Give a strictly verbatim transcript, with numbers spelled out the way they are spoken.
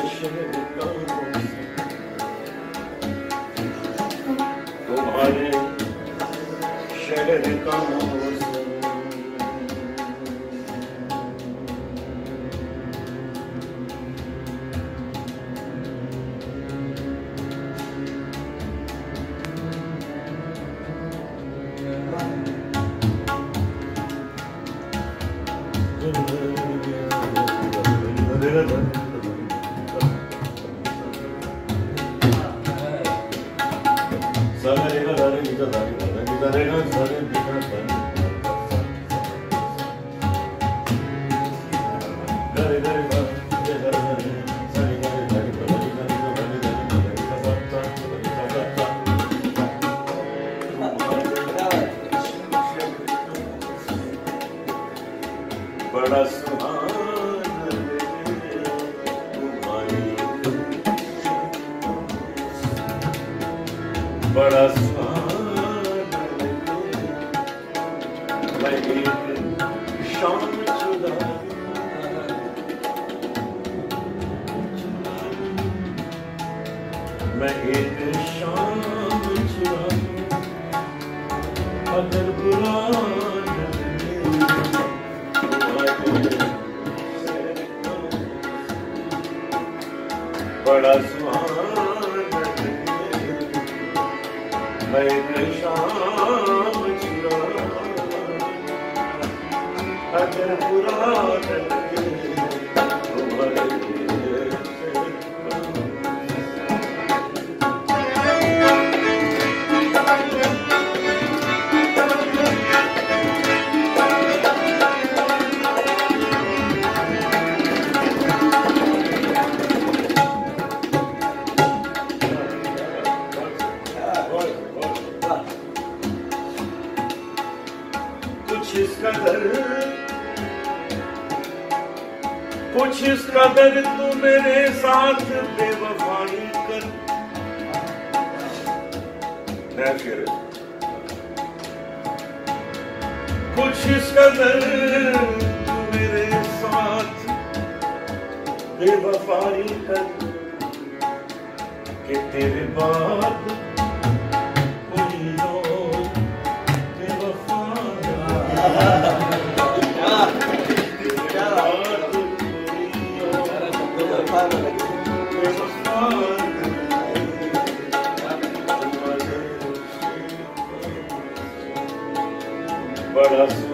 शहर का मौसम, तुम्हारे शहर का मौसम। बड़ा सुहाना तुम्हारी, बड़ा सुहाना मैं एक शाम चुरा, मैं एक शाम चुरा, अगर बुरा बड़ा सुहाना मैं एक शाम चुरा, अगर बुरा लगे तुम्हारे कुछ इसका दर, कुछ इसका दर तू मेरे साथ बेवफाई कर। फिर कुछ इसका दर तू मेरे साथ बेवफाई कर, कि तेरे बाद कोई और बेवफा बड़ा